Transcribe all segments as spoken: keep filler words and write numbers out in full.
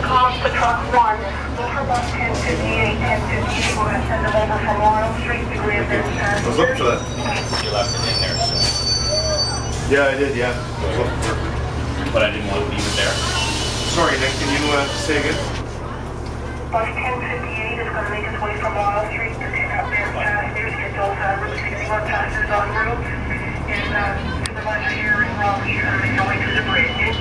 Calling for truck one. Look for bus ten fifty-eight, ten fifty-eight. We're going to send them over from Laurel Street to Grandin. I was looking for that. You left it in there, so. Yeah, I did, yeah. I was looking for it. But I didn't want to leave it there. Sorry, Nick, can you uh, say again? Bus ten fifty-eight is going to make its way from Laurel Street to pick up their passengers, get those uh, Route sixty-one passengers en route. And uh, supervisor here in Raleigh, you're going to make your way to the bridge.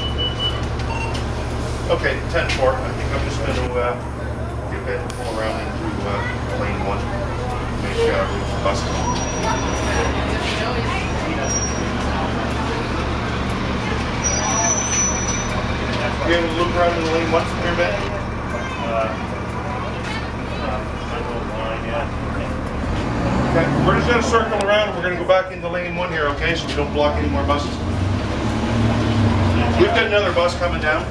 Okay, ten four. I think I'm just going to uh, get that and pull around into uh, lane one. Make uh, room for buses. You able to loop around in lane one from here, Ben? Uh, line, yeah. Okay, we're just going to circle around. We're going to go back into lane one here, okay? So we don't block any more buses. We've got another bus coming down.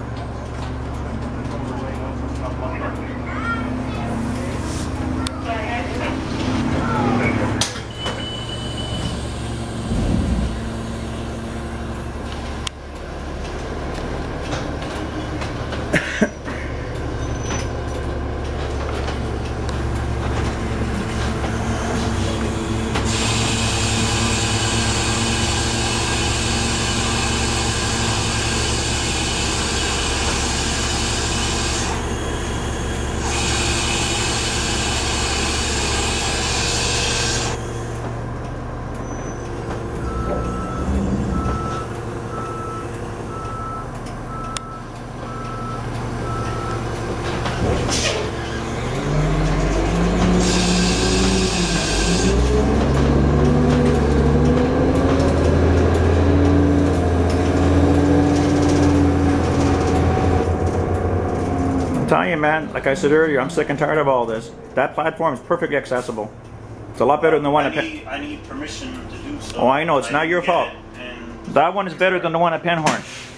I'm telling you, man, like I said earlier, I'm sick and tired of all this. That platform is perfectly accessible. It's a lot better than the one I at Penn. need, I need permission to do so. Oh, I know, it's I not your get fault. it, and That one is better than the one at Penhorn.